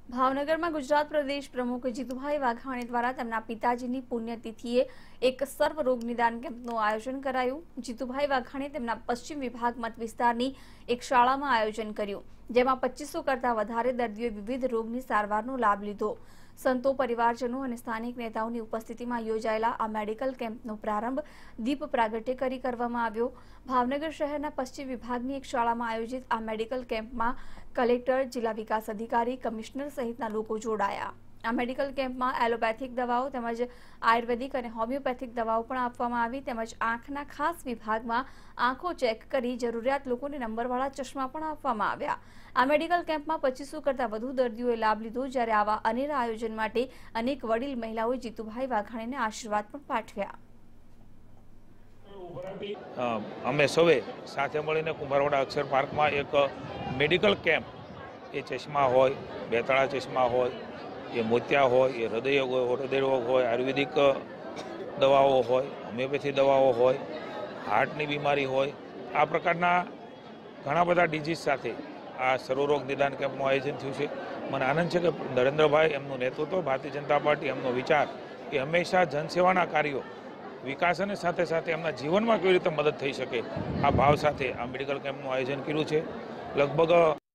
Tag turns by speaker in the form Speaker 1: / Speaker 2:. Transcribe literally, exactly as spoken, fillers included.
Speaker 1: ભાવનગરમાં ગુજરાત પ્રદેશ પ્રમુખ જીતુભાઈ વાઘાણી દ્વારા તેમના પિતાજીની પુણ્યતિથિએ એક સર્વ રોગ નિદાન કેમ્પનું આયોજન કરાયું। જીતુભાઈ વાઘાણી તેમના પશ્ચિમ વિભાગ મત વિસ્તારની એક શાળામાં આયોજન કર્યું, જેમાં પચીસો કરતા વધારે દર્દીઓએ વિવિધ રોગની સારવારનો લાભ લીધો। સંતો, પરિવારજનો અને સ્થાનિક નેતાઓની ઉપસ્થિતિમાં યોજાયેલા આ મેડિકલ કેમ્પનો પ્રારંભ દીપ પ્રાગટ્ય કરી કરવામાં આવ્યો। ભાવનગર શહેરના પશ્ચિમ વિભાગની એક શાળામાં આયોજિત આ મેડિકલ કેમ્પમાં કલેક્ટર, જિલ્લા વિકાસ અધિકારી, કમિશનર સહિતના લોકો જોડાયા। આ મેડિકલ કેમ્પમાં એલોપેથિક દવાઓ તેમજ આયુર્વેદિક અને હોમિયોપેથિક દવાઓ પણ આપવામાં આવી, તેમજ આંખના ખાસ વિભાગમાં આંખો ચેક કરી જરૂરિયાત લોકોને નંબરવાળા ચશ્મા પણ આપવામાં આવ્યા। આ મેડિકલ કેમ્પમાં પચીસો કરતા વધુ દર્દીઓએ લાભ લીધો, જ્યારે આવા અનેરા આયોજન માટે અનેક વડીલ મહિલાઓએ જીતુભાઈ વાઘાણીને આશીર્વાદ પણ પાઠવ્યા।
Speaker 2: અમે સૌએ સાથે મળીને કુંભારવાડા અક્ષર પાર્કમાં એક મેડિકલ કેમ્પ, એ ચશ્મા હોય, બેતાળા ચશ્મા હોય, એ મોતિયા હોય, એ હૃદય હૃદય રોગ હોય, આયુર્વેદિક દવાઓ હોય, હોમિયોપેથી દવાઓ હોય, હાર્ટની બીમારી હોય, આ પ્રકારના ઘણા બધા ડિઝીઝ સાથે આ સર્વરોગ નિદાન કેમ્પનું આયોજન થયું છે। મને આનંદ છે કે નરેન્દ્રભાઈ, એમનું નેતૃત્વ, ભારતીય જનતા પાર્ટી, એમનો વિચાર એ હંમેશા જનસેવાના કાર્યો, વિકાસ અને સાથે સાથે એમના જીવનમાં કેવી રીતે મદદ થઈ શકે, આ ભાવ સાથે આ મેડિકલ કેમ્પનું આયોજન કર્યું છે। લગભગ